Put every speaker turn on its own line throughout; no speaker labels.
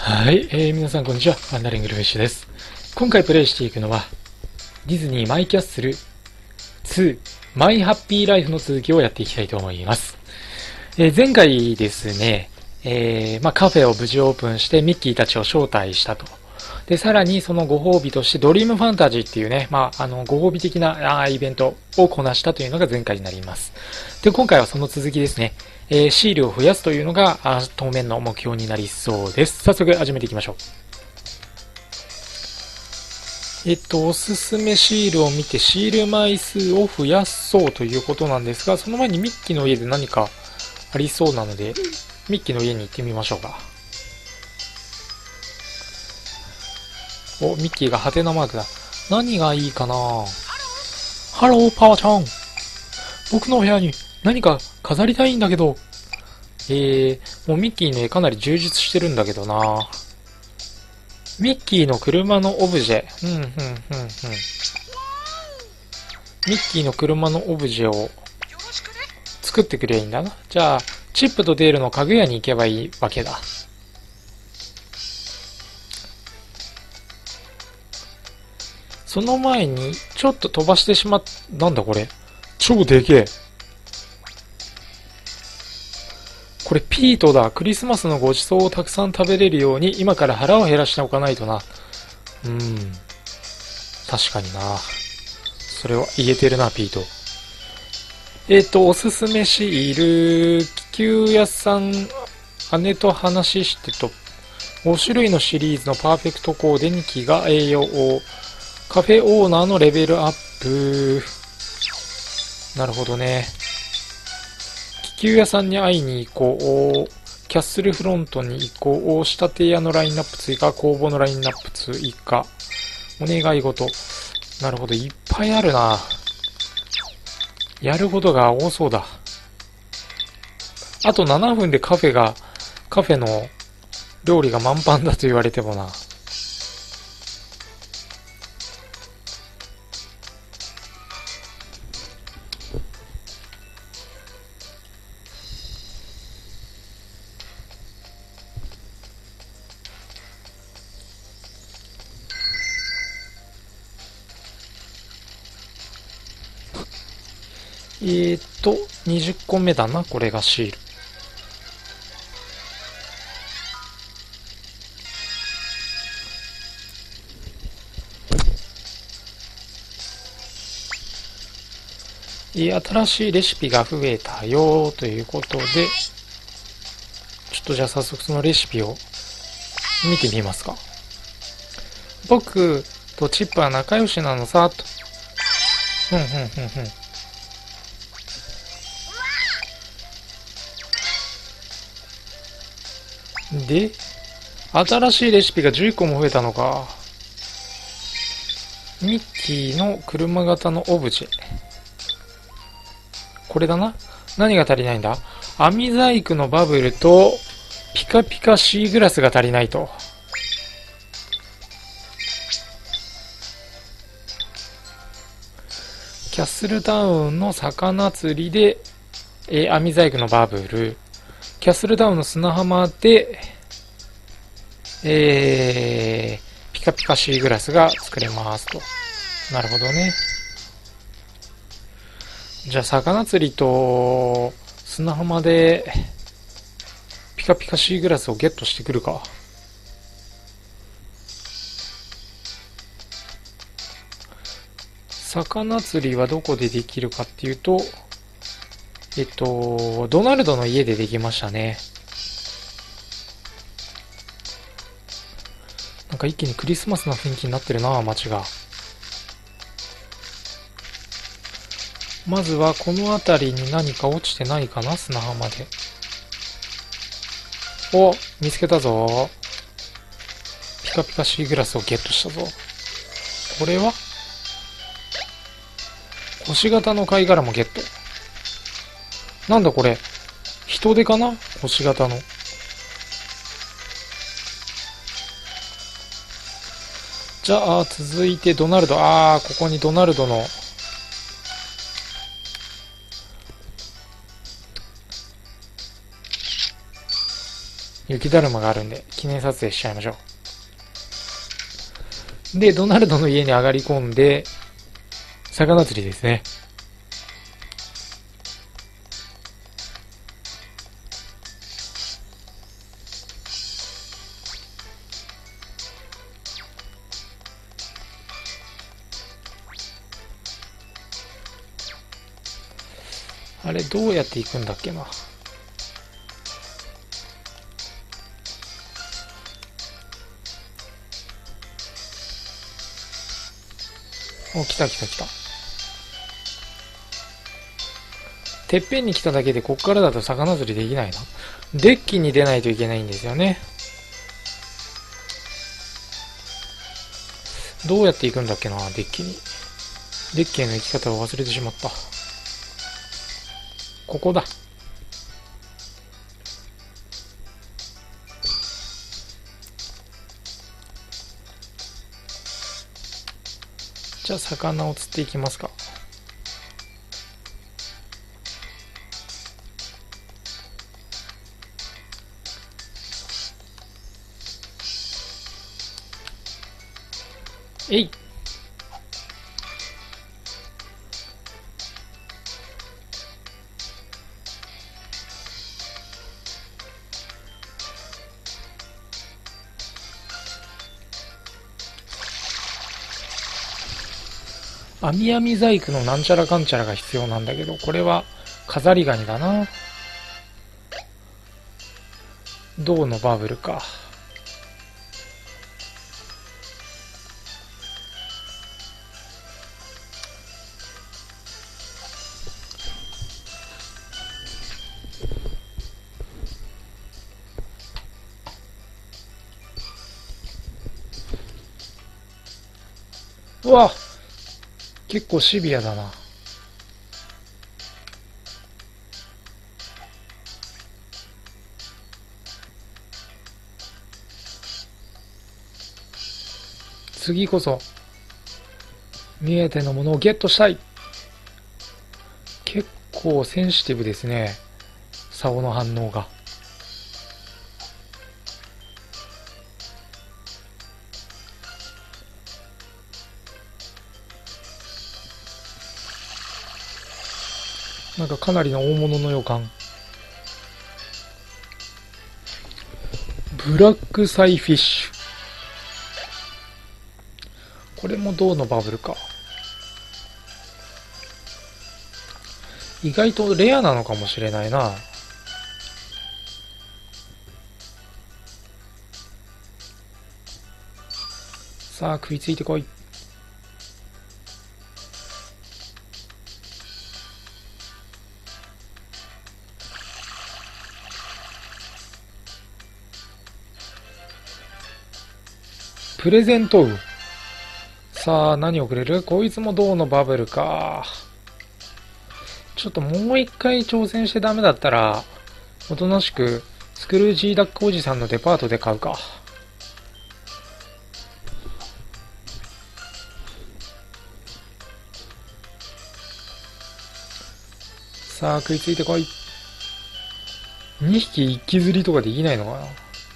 はい、皆さんこんにちは。ワンダリングルフィッシュです。今回プレイしていくのは、ディズニーマイキャッスル2マイハッピーライフの続きをやっていきたいと思います。前回ですね、カフェを無事オープンしてミッキーたちを招待したと。で、さらにそのご褒美としてドリームファンタジーっていうね、ご褒美的なイベントをこなしたというのが前回になります。で、今回はその続きですね。シールを増やすというのが当面の目標になりそうです。早速始めていきましょう。おすすめシールを見てシール枚数を増やそうということなんですが、その前にミッキーの家で何かありそうなので、ミッキーの家に行ってみましょうか。お、ミッキーがハテナマークだ。何がいいかな。ハロー、パワちゃん。僕の部屋に何か飾りたいんだけど。もうミッキーね、かなり充実してるんだけどな。ミッキーの車のオブジェ。ミッキーの車のオブジェを作ってくればいいんだな。じゃあ、チップとデールの家具屋に行けばいいわけだ。その前に、ちょっと飛ばしてしまっ、なんだこれ。超でけえ。これピートだ。クリスマスのごちそうをたくさん食べれるように、今から腹を減らしておかないとな。確かにな。それは言えてるな、ピート。おすすめシール、気球屋さん、姉と話してと、5種類のシリーズのパーフェクトコーデに気が栄養を、カフェオーナーのレベルアップ。なるほどね。気球屋さんに会いに行こう。キャッスルフロントに行こう。仕立て屋のラインナップ追加。工房のラインナップ追加。お願い事。なるほど。いっぱいあるな。やることが多そうだ。あと7分でカフェの料理が満帆だと言われてもな。20個目だな、これがシール。新しいレシピが増えたよということで、ちょっとじゃあ早速そのレシピを見てみますか。僕とチップは仲良しなのさ、と。で、新しいレシピが11個も増えたのか。ミッキーの車型のオブジェ。これだな。何が足りないんだ。網細工のバブルとピカピカシーグラスが足りないと。キャッスルタウンの魚釣りで、網細工のバブル。キャッスルタウンの砂浜で、ピカピカシーグラスが作れますと。なるほどね。じゃあ魚釣りと砂浜でピカピカシーグラスをゲットしてくるか。魚釣りはどこでできるかっていうと、ドナルドの家でできましたね。なんか一気にクリスマスな雰囲気になってるな、街が。まずはこの辺りに何か落ちてないかな、砂浜で。お、見つけたぞ。ピカピカシーグラスをゲットしたぞ。これは星型の貝殻もゲット。なんだこれ。人手かな、星型の。じゃあ、続いてドナルド。ここにドナルドの雪だるまがあるんで、記念撮影しちゃいましょう。で、ドナルドの家に上がり込んで、魚釣りですね。あれ、どうやって行くんだっけな。お、来た来た来た。てっぺんに来ただけでこっからだと魚釣りできないな。デッキに出ないといけないんですよね。どうやって行くんだっけな、デッキに。デッキへの行き方を忘れてしまった。ここだ。じゃあ魚を釣っていきますか。えい。アミアミ細工のなんちゃらかんちゃらが必要なんだけど、これは飾りガニだな。銅のバブルか。うわ、結構シビアだな。次こそ見えてのものをゲットしたい。結構センシティブですね、竿の反応が。なんかかなりの大物の予感。ブラックサイフィッシュ。これも銅のバブルか。意外とレアなのかもしれないな。さあ食いついてこい。プレゼント。さあ何をくれる？こいつも銅のバブルか。ちょっともう一回挑戦してダメだったら、おとなしくスクルージーダックおじさんのデパートで買うか。さあ食いついてこい。2匹一気釣りとかできないのかな。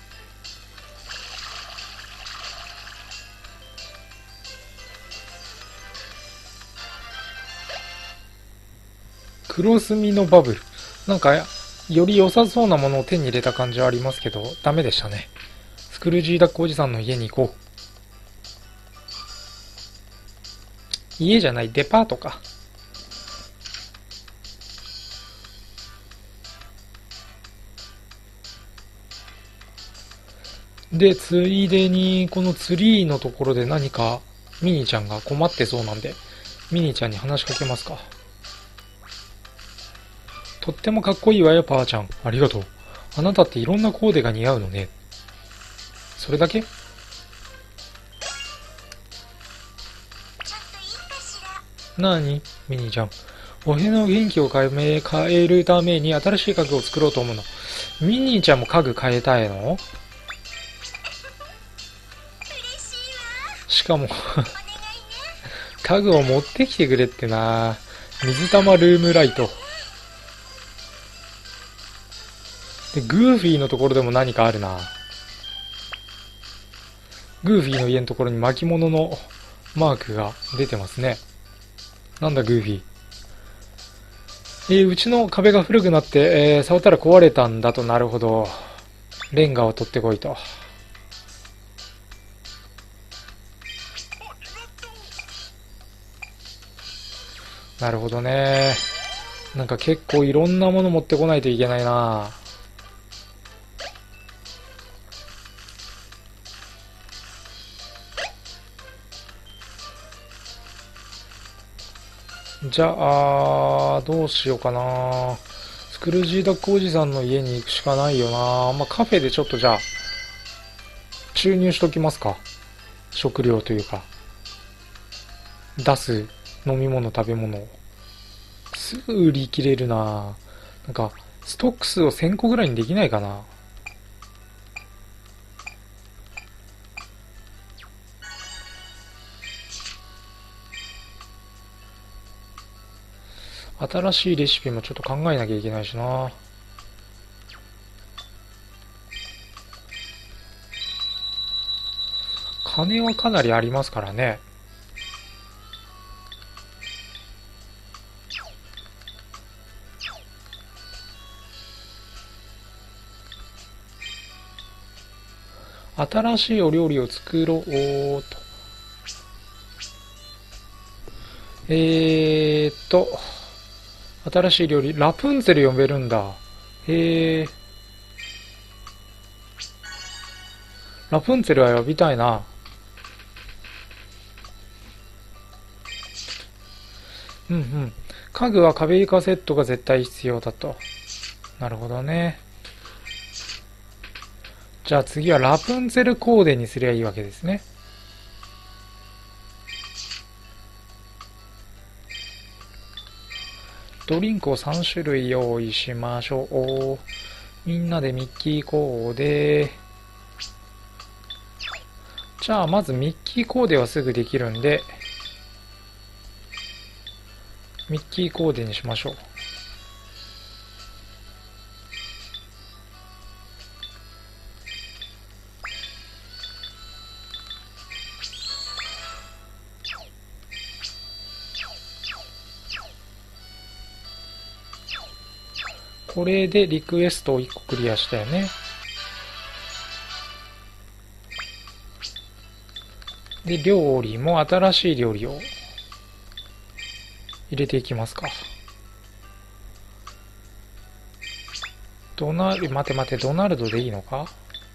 黒墨のバブル。なんか、より良さそうなものを手に入れた感じはありますけど、ダメでしたね。スクルージーダックおじさんの家に行こう。家じゃない、デパートか。で、ついでに、このツリーのところで何か、ミニーちゃんが困ってそうなんで、ミニーちゃんに話しかけますか。とってもかっこいいわよ、パーちゃん。ありがとう。あなたっていろんなコーデが似合うのね。それだけ？なにミニーちゃん。お部屋の元気を変えるために新しい家具を作ろうと思うの。ミニーちゃんも家具変えたいの？しかも家具を持ってきてくれってな。水玉ルームライト。 で、グーフィーのところでも何かあるな。グーフィーの家のところに巻物のマークが出てますね。なんだグーフィー。うちの壁が古くなって、触ったら壊れたんだと。なるほど。レンガを取ってこいと。なるほどね。なんか結構いろんなもの持ってこないといけないな。じゃあ、どうしようかな。スクルージーダックおじさんの家に行くしかないよな。まあ、カフェでちょっとじゃあ、注入しときますか。食料というか。出す飲み物、食べ物を。すぐ売り切れるな。なんか、ストック数を1000個ぐらいにできないかな。新しいレシピもちょっと考えなきゃいけないしな。金はかなりありますからね。新しいお料理を作ろうと。新しい料理、ラプンツェル呼べるんだ。ラプンツェルは呼びたいな。うんうん。家具は壁床セットが絶対必要だと。なるほどね。じゃあ次はラプンツェルコーデにすりゃいいわけですね。ドリンクを3種類用意しましょう。みんなでミッキーコーデ。じゃあまずミッキーコーデはすぐできるんで、ミッキーコーデにしましょう。これでリクエストを1個クリアしたよね。で、料理も新しい料理を入れていきますか。待て待て、ドナルドでいいのか。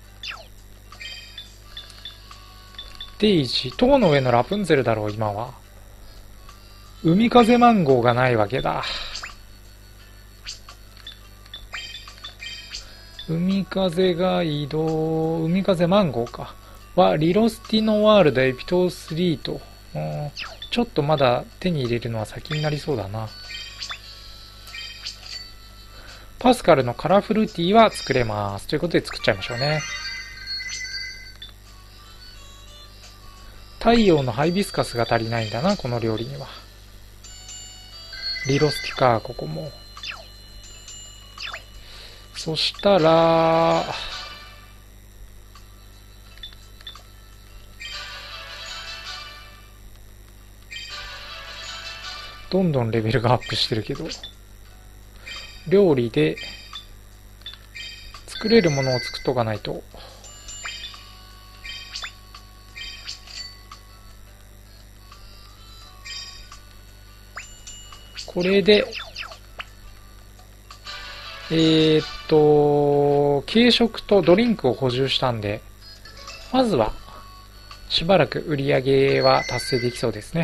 デイジー、塔の上のラプンツェルだろう、今は。海風マンゴーがないわけだ。海風が移動、海風マンゴーか。は、リロスティノワールドエピトー3と。ちょっとまだ手に入れるのは先になりそうだな。パスカルのカラフルティーは作れます。ということで作っちゃいましょうね。太陽のハイビスカスが足りないんだな、この料理には。リロスティか、ここも。そしたら、どんどんレベルがアップしてるけど、料理で作れるものを作っとかないと。これで、軽食とドリンクを補充したんで、まずは、しばらく売り上げは達成できそうですね。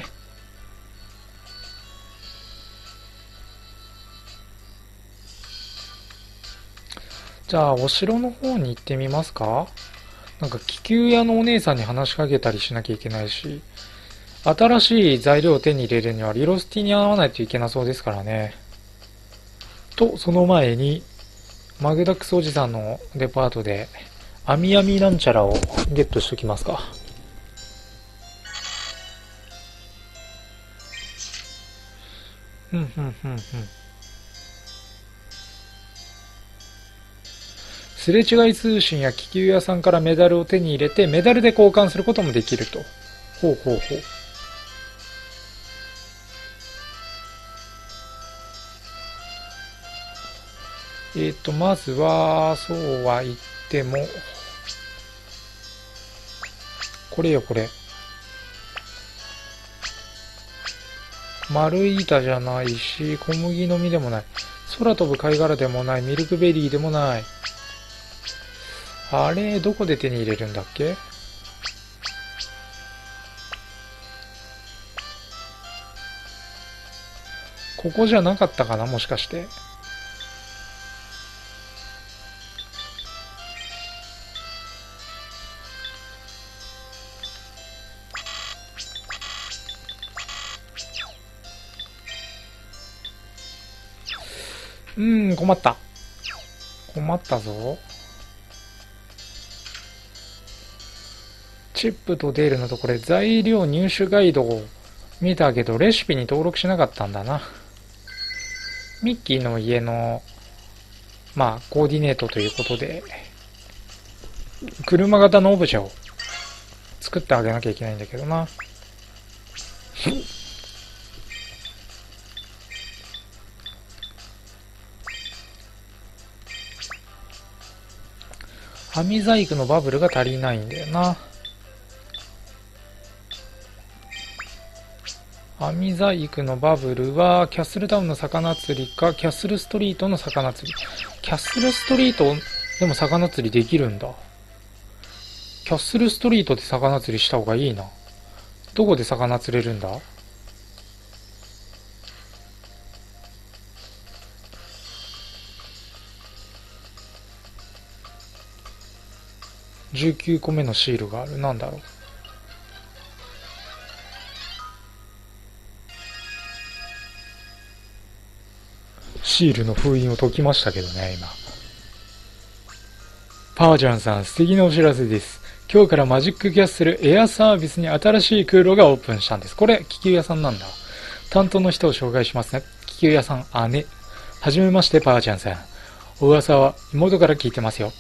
じゃあ、お城の方に行ってみますか？なんか気球屋のお姉さんに話しかけたりしなきゃいけないし、新しい材料を手に入れるにはリロスティに合わないといけなそうですからね。と、その前に、マグダックスおじさんのデパートで、アミアミなんちゃらをゲットしときますか。 すれ違い通信や気球屋さんからメダルを手に入れて、メダルで交換することもできると。ほうほうほう。まずは、そうは言っても、これよ、これ。丸い板じゃないし、小麦の実でもない。空飛ぶ貝殻でもない。ミルクベリーでもない。あれ、どこで手に入れるんだっけ？ここじゃなかったかな、もしかして。困った。困ったぞ。チップとデールのところで材料入手ガイドを見たけど、レシピに登録しなかったんだな。ミッキーの家の、コーディネートということで、車型のオブジェを作ってあげなきゃいけないんだけどな。網細工のバブルが足りないんだよな。網細工のバブルはキャッスルタウンの魚釣りかキャッスルストリートの魚釣り。キャッスルストリートでも魚釣りできるんだ。キャッスルストリートで魚釣りした方がいいな。どこで魚釣れるんだ？19個目のシールがある。なんだろう。シールの封印を解きましたけどね、今。パージャンさん、素敵なお知らせです。今日からマジックキャッスルエアサービスに新しい空路がオープンしたんです。これ、気球屋さんなんだ。担当の人を紹介しますね。気球屋さん、姉。はじめまして、パージャンさん。お噂は妹から聞いてますよ。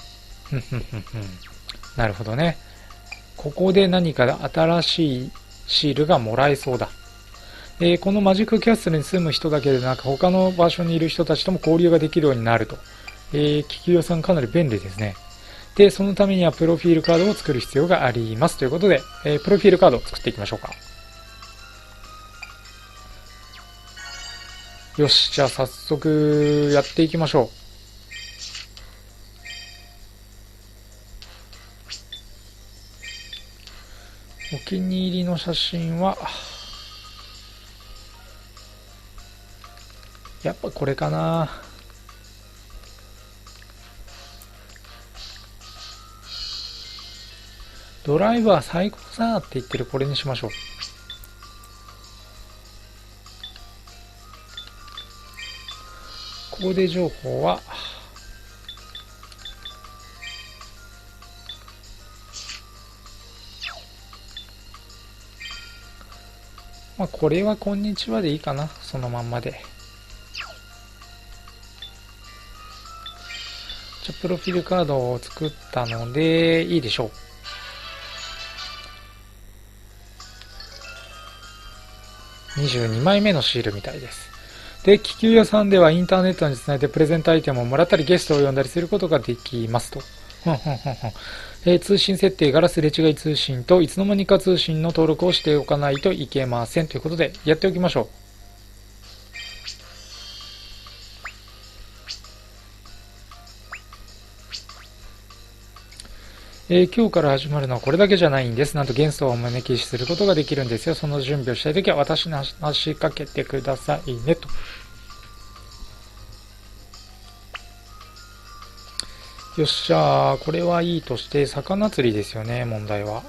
なるほどね。ここで何か新しいシールがもらえそうだ。このマジックキャッスルに住む人だけでなく他の場所にいる人たちとも交流ができるようになると。気球屋さんかなり便利ですね。で、そのためにはプロフィールカードを作る必要がありますということで、プロフィールカードを作っていきましょうか。よし、じゃあ早速やっていきましょう。お気に入りの写真は、やっぱこれかな。ドライバー最高さーって言ってるこれにしましょう。コーデ情報は、これはこんにちはでいいかな。そのまんまで。じゃプロフィールカードを作ったので、いいでしょう。22枚目のシールみたいです。で、気球屋さんではインターネットにつないでプレゼントアイテムをもらったりゲストを呼んだりすることができますと。通信設定からすれ違い通信といつの間にか通信の登録をしておかないといけませんということでやっておきましょう。今日から始まるのはこれだけじゃないんです。なんとゲストをお招きすることができるんですよ。その準備をしたいときは私に話しかけてくださいねと。よっしゃー、これはいいとして魚釣りですよね、問題は。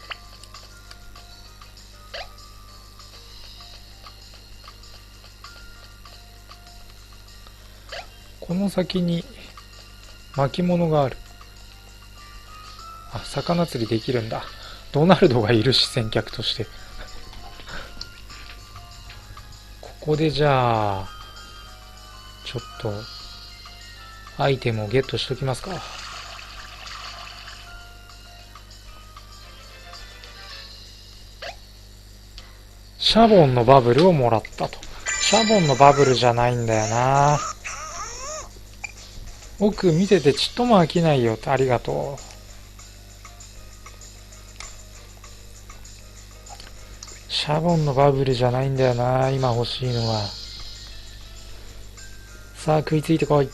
この先に巻物がある。あ、魚釣りできるんだ。ドナルドがいるし、先客として。ここでじゃあ、ちょっと、アイテムをゲットしときますか。 シャボンのバブルをもらったと。シャボンのバブルじゃないんだよな。奥見ててちっとも飽きないよって。ありがとう。シャボンのバブルじゃないんだよな、今欲しいのは。さあ、食いついてこい。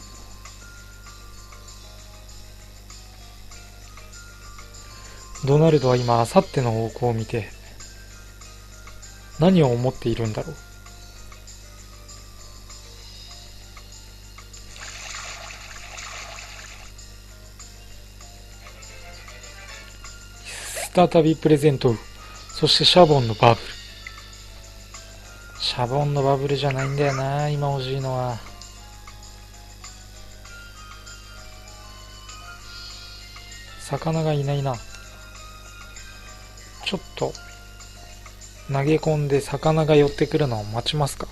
ドナルドは今、あさっての方向を見て、何を思っているんだろう。再びプレゼント。そしてシャボンのバブル。シャボンのバブルじゃないんだよな、今欲しいのは。魚がいないな。ちょっと投げ込んで魚が寄ってくるのを待ちますか。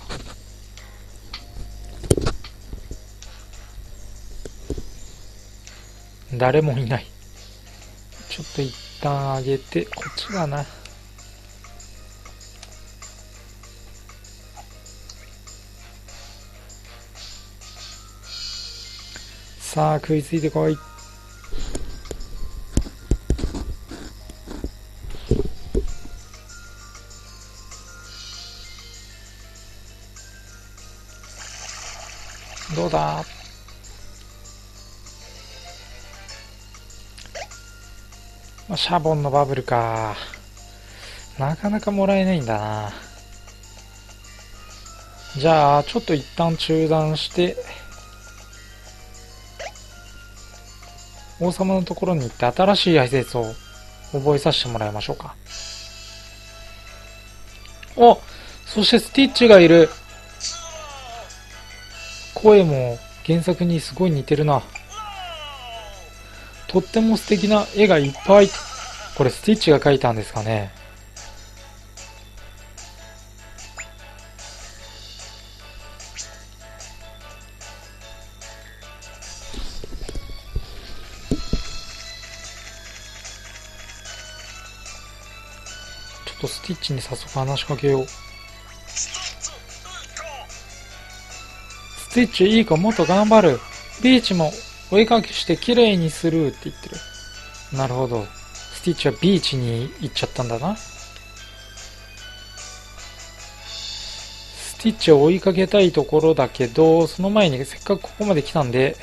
誰もいない。ちょっと一旦上げて、こっちだな。さあ、食いついてこい。どうだ。シャボンのバブルか。なかなかもらえないんだな。じゃあ、ちょっと一旦中断して、王様のところに行って新しい挨拶を覚えさせてもらいましょうか。お、そしてスティッチがいる。声も原作にすごい似てるな。とっても素敵な絵がいっぱい。これスティッチが描いたんですかね。ちょっとスティッチに早速話しかけよう。スティッチいい子、もっと頑張る。ビーチもお絵かきして綺麗にするって言ってる。なるほど。スティッチはビーチに行っちゃったんだな。スティッチを追いかけたいところだけど、その前にせっかくここまで来たんで、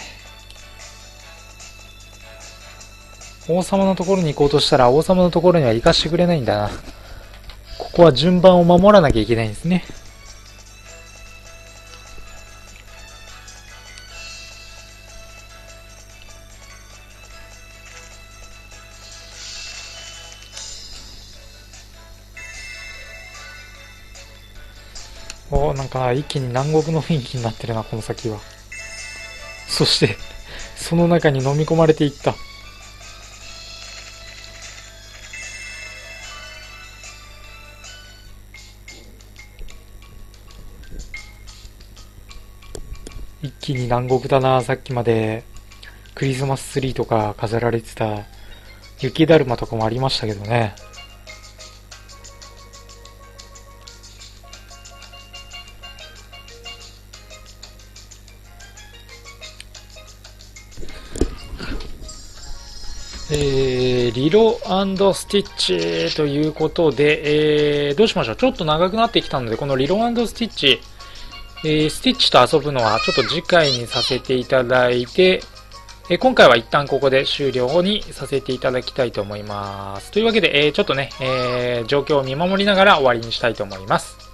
王様のところに行こうとしたら王様のところには行かしてくれないんだな。ここは順番を守らなきゃいけないんですね。お、なんか一気に南国の雰囲気になってるな、この先は。そしてその中に飲み込まれていった。一気に南国だな。さっきまでクリスマスツリーとか飾られてた雪だるまとかもありましたけどね。リロスティッチということで、どうしましょう。ちょっと長くなってきたので、このリロスティッチ、スティッチと遊ぶのはちょっと次回にさせていただいて、今回は一旦ここで終了にさせていただきたいと思います。というわけで、ちょっとね、状況を見守りながら終わりにしたいと思います。